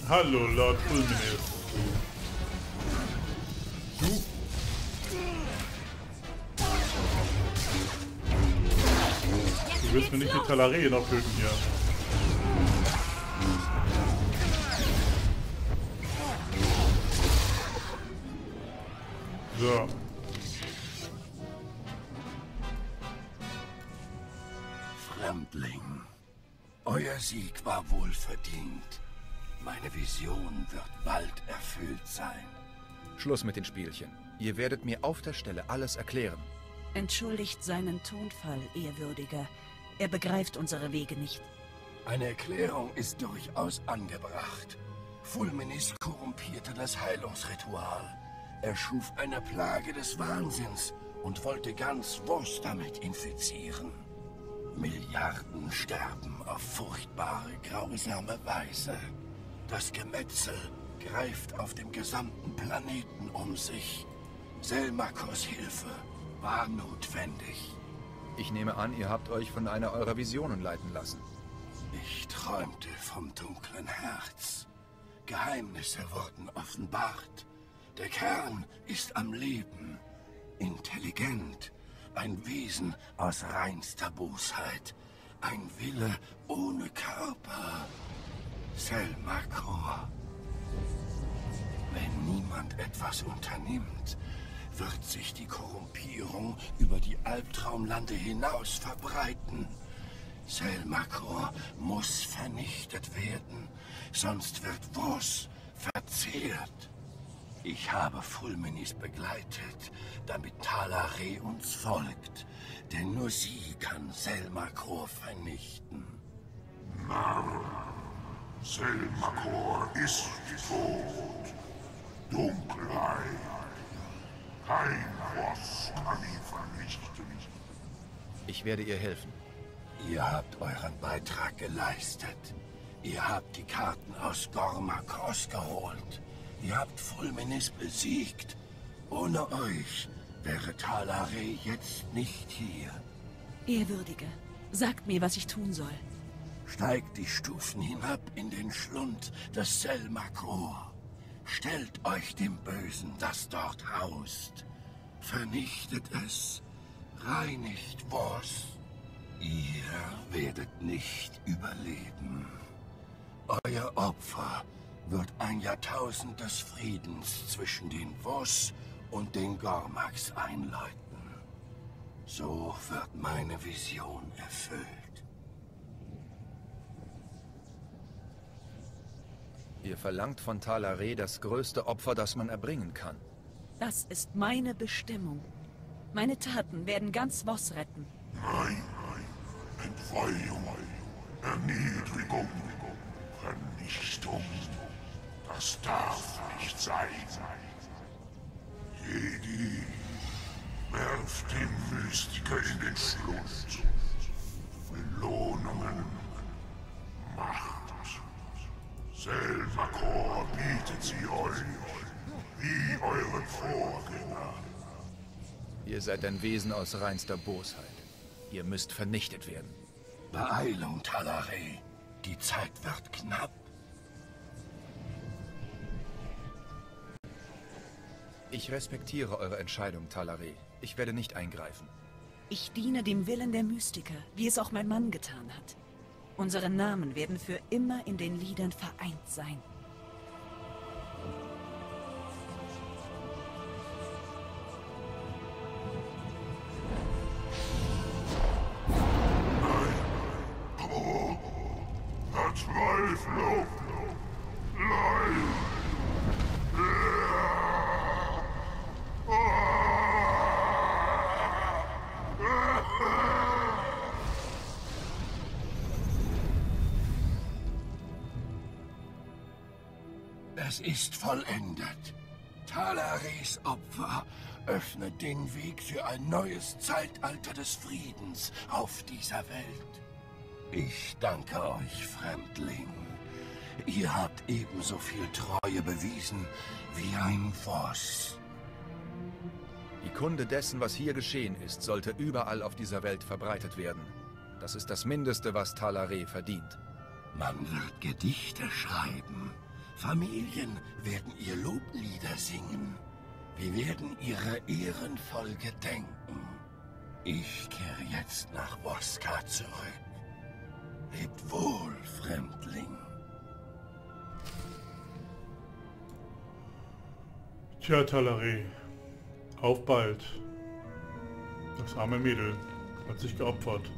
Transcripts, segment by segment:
Hallo, Lord Fulminus. Du willst mir nicht die Talaree noch töten hier. So. Fremdling, euer Sieg war wohlverdient. Meine Vision wird bald erfüllt sein. Schluss mit den Spielchen. Ihr werdet mir auf der Stelle alles erklären. Entschuldigt seinen Tonfall, Ehrwürdiger. Er begreift unsere Wege nicht. Eine Erklärung ist durchaus angebracht. Fulminis korrumpierte das Heilungsritual. Er schuf eine Plage des Wahnsinns und wollte ganz Voss damit infizieren. Milliarden sterben auf furchtbare, grausame Weise. Das Gemetzel greift auf dem gesamten Planeten um sich. Selmakos Hilfe war notwendig. Ich nehme an, ihr habt euch von einer eurer Visionen leiten lassen. Ich träumte vom dunklen Herz. Geheimnisse wurden offenbart. Der Kern ist am Leben. Intelligent. Ein Wesen aus reinster Bosheit. Ein Wille ohne Körper. Selmakor. Wenn niemand etwas unternimmt, wird sich die Korrumpierung über die Albtraumlande hinaus verbreiten. Selmakor muss vernichtet werden, sonst wird Voss verzehrt. Ich habe Fulminis begleitet, damit Talaré uns folgt, denn nur sie kann Selmakor vernichten. Narr, Selmakor ist tot. Dunkelheit. Kein Voss kann ihn vernichten. Ich werde ihr helfen. Ihr habt euren Beitrag geleistet. Ihr habt die Karten aus Gormakos geholt. Ihr habt Fulminis besiegt. Ohne euch wäre Talaré jetzt nicht hier. Ehrwürdiger, sagt mir, was ich tun soll. Steigt die Stufen hinab in den Schlund des Selmakor. Stellt euch dem Bösen, das dort haust. Vernichtet es. Reinigt Voss. Ihr werdet nicht überleben. Euer Opfer wird ein Jahrtausend des Friedens zwischen den Voss und den Gormaks einläuten. So wird meine Vision erfüllt. Ihr verlangt von Talaré das größte Opfer, das man erbringen kann. Das ist meine Bestimmung. Meine Taten werden ganz Voss retten. Nein, Entweihung, Erniedrigung, Vernichtung. Das darf nicht sein. Jedi, werft den Mystiker in den Schlund. Belohnungen, Macht. Selmakor bietet sie euch, wie euren Vorgänger. Ihr seid ein Wesen aus reinster Bosheit. Ihr müsst vernichtet werden. Beeilung, Talaré. Die Zeit wird knapp. Ich respektiere eure Entscheidung, Talaré. Ich werde nicht eingreifen. Ich diene dem Willen der Mystiker, wie es auch mein Mann getan hat. Unsere Namen werden für immer in den Liedern vereint sein. Verzweiflung, Leid. Es ist vollendet. Talarés Opfer öffnet den Weg für ein neues Zeitalter des Friedens auf dieser Welt. Ich danke euch, Fremdling. Ihr habt ebenso viel Treue bewiesen wie ein Voss. Die Kunde dessen, was hier geschehen ist, sollte überall auf dieser Welt verbreitet werden. Das ist das Mindeste, was Talaré verdient. Man wird Gedichte schreiben, Familien werden ihr Loblieder singen. Wir werden ihrer ehrenvoll gedenken. Ich kehre jetzt nach Voska zurück. Lebt wohl, Fremdling. Tja, Talarie. Auf bald. Das arme Mädel hat sich geopfert.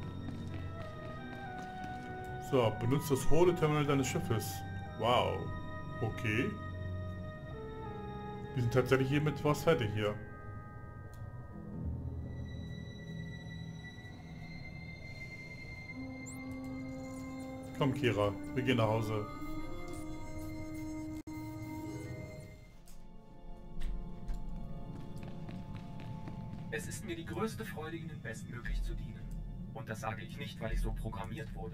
So, benutzt das Holo-Terminal deines Schiffes. Wow. Okay. Wir sind tatsächlich hier mit was fertig hier. Komm, Kira, wir gehen nach Hause. Es ist mir die größte Freude, Ihnen bestmöglich zu dienen. Und das sage ich nicht, weil ich so programmiert wurde.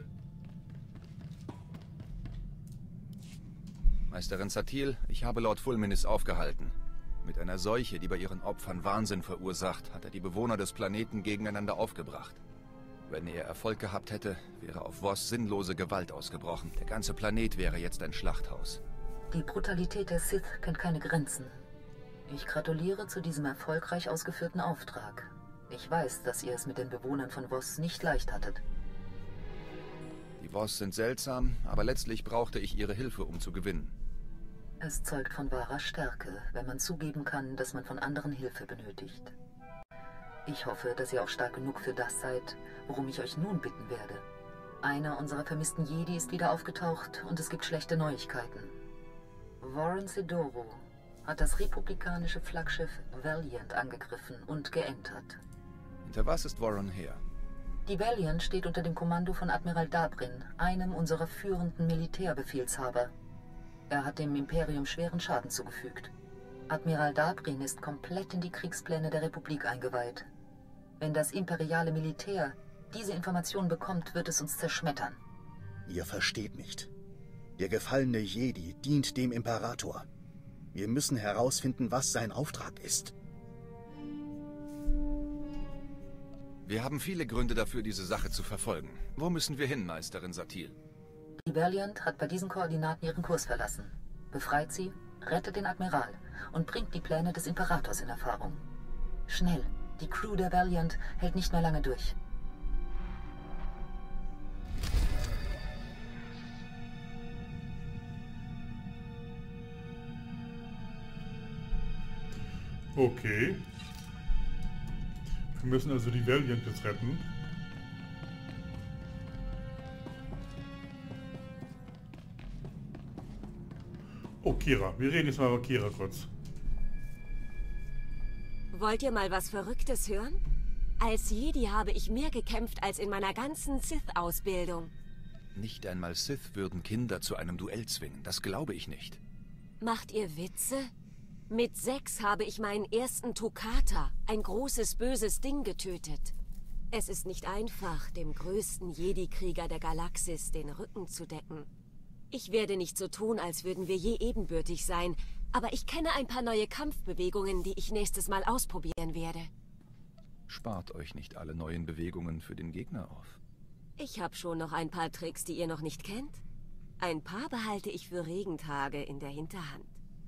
Meisterin Satil, ich habe Lord Fulminis aufgehalten. Mit einer Seuche, die bei ihren Opfern Wahnsinn verursacht, hat er die Bewohner des Planeten gegeneinander aufgebracht. Wenn er Erfolg gehabt hätte, wäre auf Voss sinnlose Gewalt ausgebrochen. Der ganze Planet wäre jetzt ein Schlachthaus. Die Brutalität der Sith kennt keine Grenzen. Ich gratuliere zu diesem erfolgreich ausgeführten Auftrag. Ich weiß, dass ihr es mit den Bewohnern von Voss nicht leicht hattet. Die Voss sind seltsam, aber letztlich brauchte ich ihre Hilfe, um zu gewinnen. Es zeugt von wahrer Stärke, wenn man zugeben kann, dass man von anderen Hilfe benötigt. Ich hoffe, dass ihr auch stark genug für das seid, worum ich euch nun bitten werde. Einer unserer vermissten Jedi ist wieder aufgetaucht und es gibt schlechte Neuigkeiten. Warren Sedoro hat das republikanische Flaggschiff Valiant angegriffen und geentert. Hinter was ist Warren her? Die Valiant steht unter dem Kommando von Admiral Dabrin, einem unserer führenden Militärbefehlshaber. Er hat dem Imperium schweren Schaden zugefügt. Admiral Dabrin ist komplett in die Kriegspläne der Republik eingeweiht. Wenn das imperiale Militär diese Information bekommt, wird es uns zerschmettern. Ihr versteht nicht. Der gefallene Jedi dient dem Imperator. Wir müssen herausfinden, was sein Auftrag ist. Wir haben viele Gründe dafür, diese Sache zu verfolgen. Wo müssen wir hin, Meisterin Satil? Die Valiant hat bei diesen Koordinaten ihren Kurs verlassen. Befreit sie, rettet den Admiral und bringt die Pläne des Imperators in Erfahrung. Schnell, die Crew der Valiant hält nicht mehr lange durch. Okay. Wir müssen also die Valiant jetzt retten. Oh, Kira. Wir reden jetzt mal über Kira kurz. Wollt ihr mal was Verrücktes hören? Als Jedi habe ich mehr gekämpft als in meiner ganzen Sith-Ausbildung. Nicht einmal Sith würden Kinder zu einem Duell zwingen. Das glaube ich nicht. Macht ihr Witze? Mit 6 habe ich meinen ersten Toccata, ein großes, böses Ding, getötet. Es ist nicht einfach, dem größten Jedi-Krieger der Galaxis den Rücken zu decken. Ich werde nicht so tun, als würden wir je ebenbürtig sein, aber ich kenne ein paar neue Kampfbewegungen, die ich nächstes Mal ausprobieren werde. Spart euch nicht alle neuen Bewegungen für den Gegner auf. Ich habe schon noch ein paar Tricks, die ihr noch nicht kennt. Ein paar behalte ich für Regentage in der Hinterhand.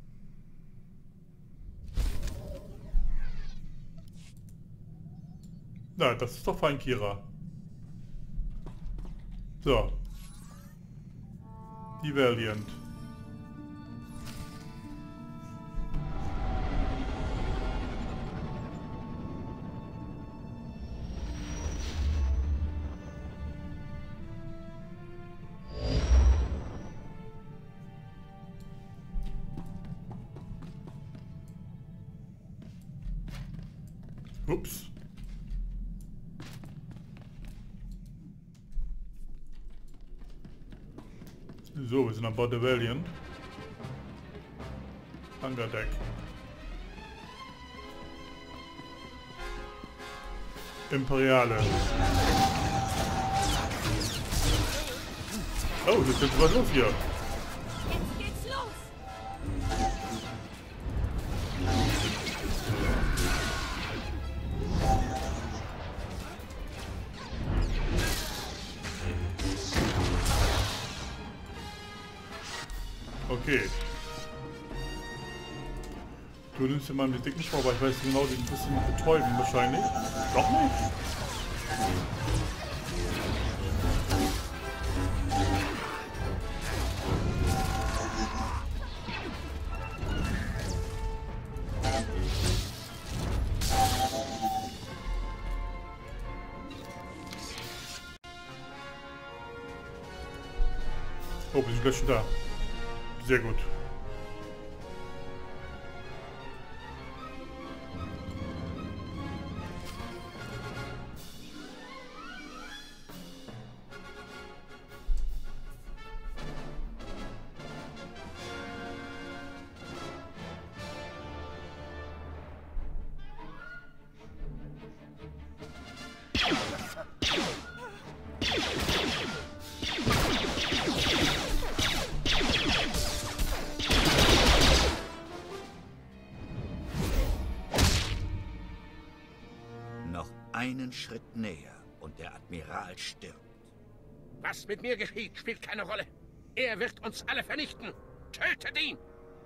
Na, das ist doch fein, Kira. So. Die Valiant. Ups. So, wir sind an Bord der Valiant. Hangardeck. Imperiale. Oh, das ist was los hier. Jetzt geht's los! Okay. Du nimmst dir mal die dicken Schrauber, ich weiß genau, die ein bisschen betäuben wahrscheinlich. Doch nicht. Oh, wir sind gleich schon da. Sehr gut. Einen Schritt näher und der Admiral stirbt. Was mit mir geschieht, spielt keine Rolle. Er wird uns alle vernichten. Tötet ihn!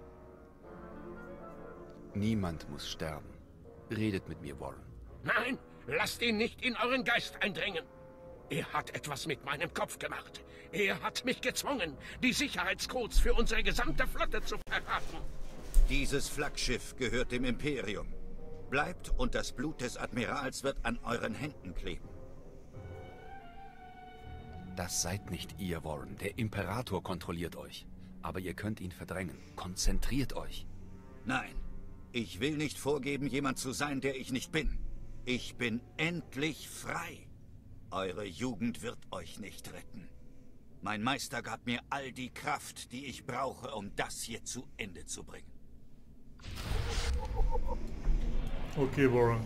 Niemand muss sterben. Redet mit mir, Warren. Nein, lasst ihn nicht in euren Geist eindringen. Er hat etwas mit meinem Kopf gemacht. Er hat mich gezwungen, die Sicherheitscodes für unsere gesamte Flotte zu verraten. Dieses Flaggschiff gehört dem Imperium. Bleibt und das Blut des Admirals wird an euren Händen kleben. Das seid nicht ihr, Warren. Der Imperator kontrolliert euch. Aber ihr könnt ihn verdrängen. Konzentriert euch. Nein, ich will nicht vorgeben, jemand zu sein, der ich nicht bin. Ich bin endlich frei. Eure Jugend wird euch nicht retten. Mein Meister gab mir all die Kraft, die ich brauche, um das hier zu Ende zu bringen. Okay, Warren.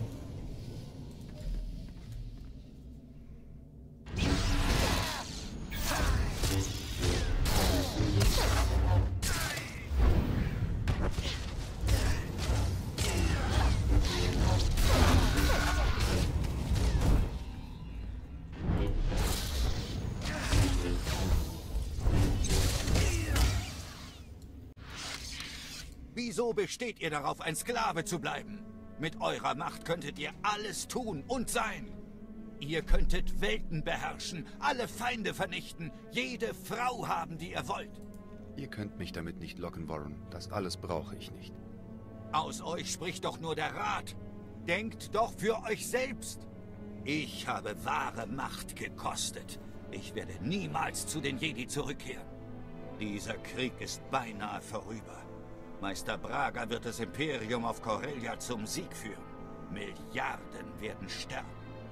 Wieso besteht ihr darauf, ein Sklave zu bleiben? Mit eurer Macht könntet ihr alles tun und sein. Ihr könntet Welten beherrschen, alle Feinde vernichten, jede Frau haben, die ihr wollt. Ihr könnt mich damit nicht locken, Warren. Das alles brauche ich nicht. Aus euch spricht doch nur der Rat. Denkt doch für euch selbst. Ich habe wahre Macht gekostet. Ich werde niemals zu den Jedi zurückkehren. Dieser Krieg ist beinahe vorüber. Meister Braga wird das Imperium auf Corellia zum Sieg führen. Milliarden werden sterben.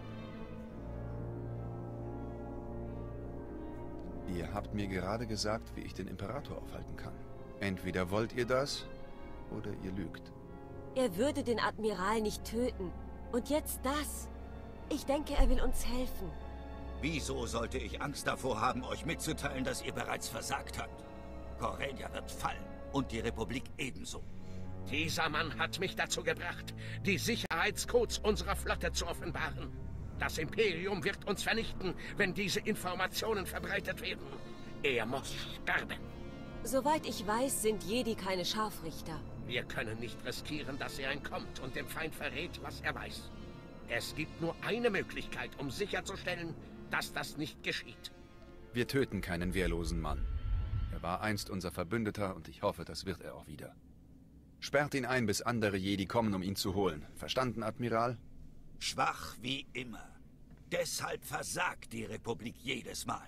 Ihr habt mir gerade gesagt, wie ich den Imperator aufhalten kann. Entweder wollt ihr das, oder ihr lügt. Er würde den Admiral nicht töten. Und jetzt das. Ich denke, er will uns helfen. Wieso sollte ich Angst davor haben, euch mitzuteilen, dass ihr bereits versagt habt? Corellia wird fallen. Und die Republik ebenso. Dieser Mann hat mich dazu gebracht, die Sicherheitscodes unserer Flotte zu offenbaren. Das Imperium wird uns vernichten, wenn diese Informationen verbreitet werden. Er muss sterben. Soweit ich weiß, sind Jedi keine Scharfrichter. Wir können nicht riskieren, dass er entkommt und dem Feind verrät, was er weiß. Es gibt nur eine Möglichkeit, um sicherzustellen, dass das nicht geschieht. Wir töten keinen wehrlosen Mann. Er war einst unser Verbündeter und ich hoffe, das wird er auch wieder. Sperrt ihn ein, bis andere Jedi kommen, um ihn zu holen. Verstanden, Admiral? Schwach wie immer. Deshalb versagt die Republik jedes Mal.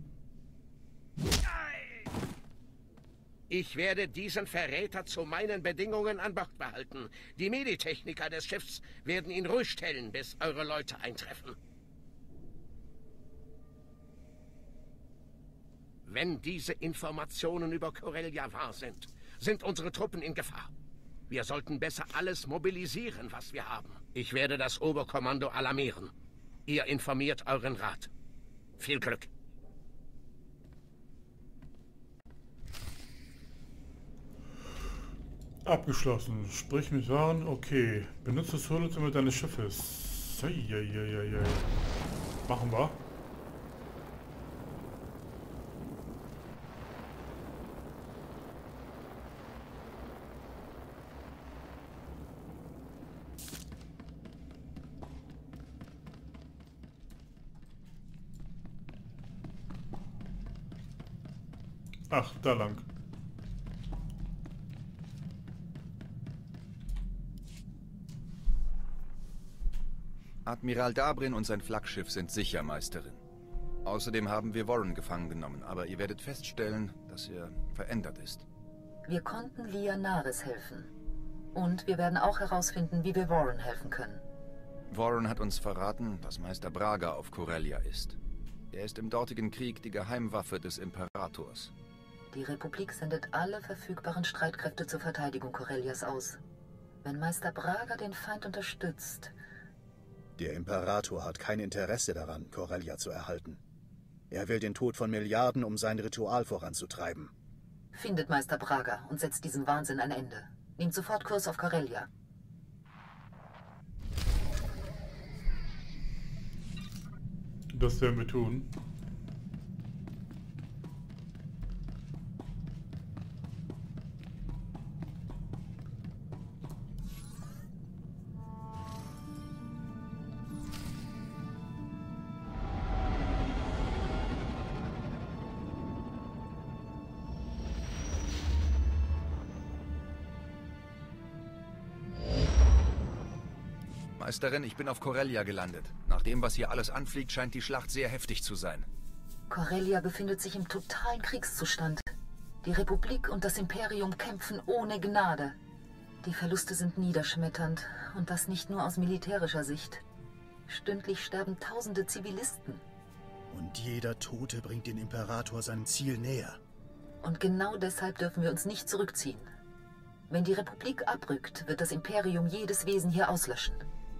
Ich werde diesen Verräter zu meinen Bedingungen an Bord behalten. Die Meditechniker des Schiffs werden ihn ruhig stellen, bis eure Leute eintreffen. Wenn diese Informationen über Corellia wahr sind, sind unsere Truppen in Gefahr. Wir sollten besser alles mobilisieren, was wir haben. Ich werde das Oberkommando alarmieren. Ihr informiert euren Rat. Viel Glück. Abgeschlossen. Sprich mit Waren. Okay. Benutze das Holothema deines Schiffes. Eieieiei. Machen wir. Ach, da lang. Admiral Dabrin und sein Flaggschiff sind sicher, Meisterin. Außerdem haben wir Warren gefangen genommen, aber ihr werdet feststellen, dass er verändert ist. Wir konnten Lianaris helfen. Und wir werden auch herausfinden, wie wir Warren helfen können. Warren hat uns verraten, dass Meister Braga auf Corellia ist. Er ist im dortigen Krieg die Geheimwaffe des Imperators. Die Republik sendet alle verfügbaren Streitkräfte zur Verteidigung Corellias aus. Wenn Meister Braga den Feind unterstützt... Der Imperator hat kein Interesse daran, Corellia zu erhalten. Er will den Tod von Milliarden, um sein Ritual voranzutreiben. Findet Meister Braga und setzt diesem Wahnsinn ein Ende. Nehmt sofort Kurs auf Corellia. Das werden wir tun. Meisterin, ich bin auf Corellia gelandet. Nach dem, was hier alles anfliegt, scheint die Schlacht sehr heftig zu sein. Corellia befindet sich im totalen Kriegszustand. Die Republik und das Imperium kämpfen ohne Gnade. Die Verluste sind niederschmetternd, und das nicht nur aus militärischer Sicht. Stündlich sterben tausende Zivilisten. Und jeder Tote bringt den Imperator seinem Ziel näher. Und genau deshalb dürfen wir uns nicht zurückziehen. Wenn die Republik abrückt, wird das Imperium jedes Wesen hier auslöschen.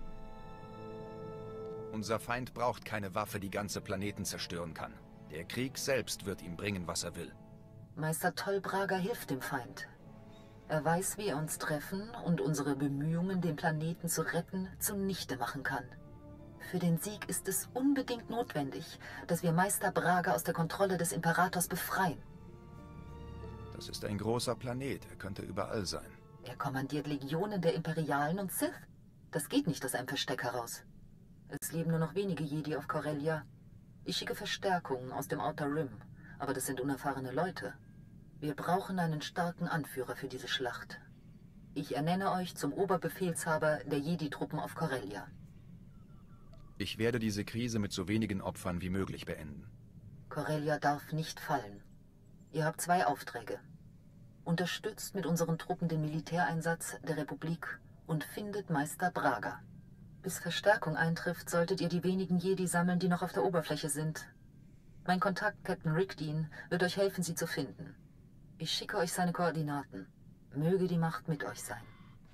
Unser Feind braucht keine Waffe, die ganze Planeten zerstören kann. Der Krieg selbst wird ihm bringen, was er will. Meister Tolbraga hilft dem Feind. Er weiß, wie er uns treffen und unsere Bemühungen, den Planeten zu retten, zunichte machen kann. Für den Sieg ist es unbedingt notwendig, dass wir Meister Braga aus der Kontrolle des Imperators befreien. Das ist ein großer Planet, er könnte überall sein. Er kommandiert Legionen der Imperialen und Sith. Das geht nicht aus einem Versteck heraus. Es leben nur noch wenige Jedi auf Corellia. Ich schicke Verstärkungen aus dem Outer Rim, aber das sind unerfahrene Leute. Wir brauchen einen starken Anführer für diese Schlacht. Ich ernenne euch zum Oberbefehlshaber der Jedi-Truppen auf Corellia. Ich werde diese Krise mit so wenigen Opfern wie möglich beenden. Corellia darf nicht fallen. Ihr habt 2 Aufträge. Unterstützt mit unseren Truppen den Militäreinsatz der Republik und findet Meister Braga. Bis Verstärkung eintrifft, solltet ihr die wenigen Jedi sammeln, die noch auf der Oberfläche sind. Mein Kontakt, Captain Rickdean, wird euch helfen, sie zu finden. Ich schicke euch seine Koordinaten. Möge die Macht mit euch sein.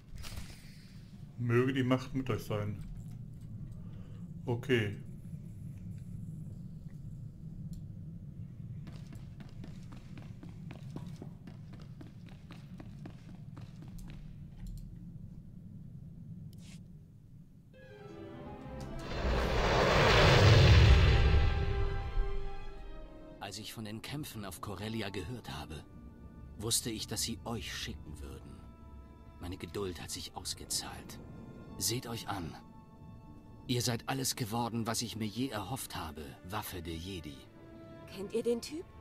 Möge die Macht mit euch sein. Okay. Als ich von den Kämpfen auf Corellia gehört habe, wusste ich, dass sie euch schicken würden. Meine Geduld hat sich ausgezahlt. Seht euch an. Ihr seid alles geworden, was ich mir je erhofft habe. Waffe der Jedi. Kennt ihr den Typ?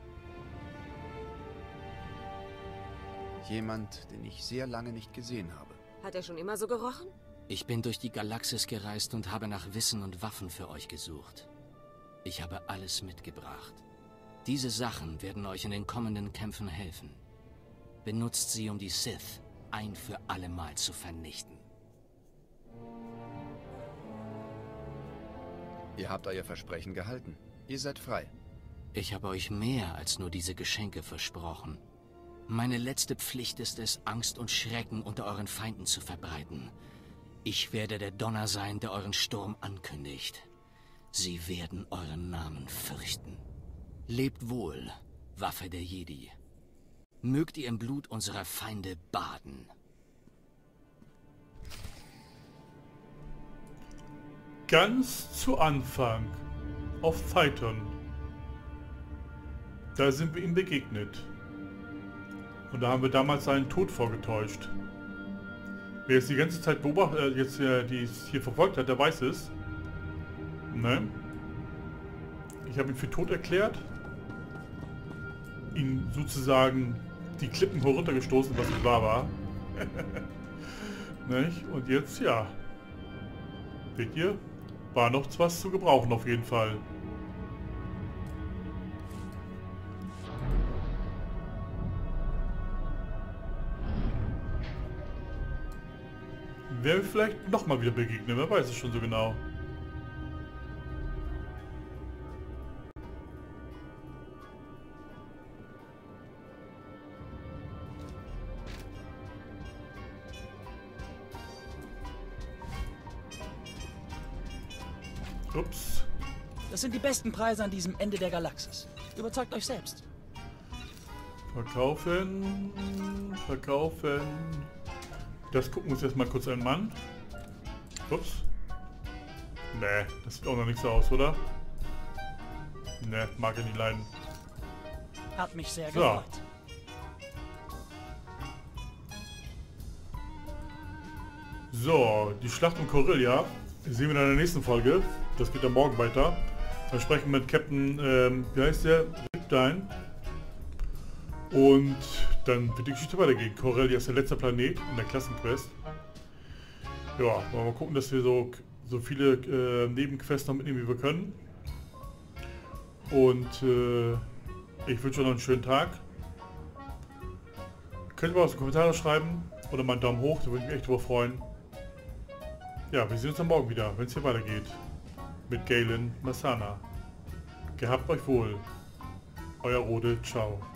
Jemand, den ich sehr lange nicht gesehen habe. Hat er schon immer so gerochen? Ich bin durch die Galaxis gereist und habe nach Wissen und Waffen für euch gesucht. Ich habe alles mitgebracht. Diese Sachen werden euch in den kommenden Kämpfen helfen. Benutzt sie, um die Sith ein für alle Mal zu vernichten. Ihr habt euer Versprechen gehalten. Ihr seid frei. Ich habe euch mehr als nur diese Geschenke versprochen. Meine letzte Pflicht ist es, Angst und Schrecken unter euren Feinden zu verbreiten. Ich werde der Donner sein, der euren Sturm ankündigt. Sie werden euren Namen fürchten. Lebt wohl, Waffe der Jedi. Mögt ihr im Blut unserer Feinde baden. Ganz zu Anfang auf Phaeton. Da sind wir ihm begegnet. Und da haben wir damals seinen Tod vorgetäuscht. Wer es die ganze Zeit beobachtet, die es hier verfolgt hat, der weiß es. Ne? Ich habe ihn für tot erklärt. ihn sozusagen die Klippen heruntergestoßen, was nicht wahr war. Nicht? Und jetzt, ja. Seht ihr? War noch was zu gebrauchen auf jeden Fall. Werden wir vielleicht nochmal wieder begegnen, wer weiß es schon so genau. Ups. Das sind die besten Preise an diesem Ende der Galaxis. Überzeugt euch selbst. Verkaufen. Verkaufen. Das gucken wir uns jetzt mal kurz an, Mann. Ups. Nee, das sieht auch noch nicht so aus, oder? Nee, mag ich nicht leiden. Hat mich sehr gefreut. So, die Schlacht um Corellia sehen wir in der nächsten Folge. Das geht ja morgen weiter. Dann sprechen wir mit Captain, wie heißt der? Riptide. Und dann wird die Geschichte weitergehen. Corellia ist der letzte Planet in der Klassenquest. Ja, wollen wir mal gucken, dass wir so viele Nebenquests noch mitnehmen, wie wir können. Und ich wünsche euch noch einen schönen Tag. Könnt ihr mal was in die Kommentare schreiben oder mal einen Daumen hoch, da würde ich mich echt drüber freuen. Ja, wir sehen uns dann morgen wieder, wenn es hier weitergeht. Mit Galen Massana. Gehabt euch wohl. Euer Rode, ciao.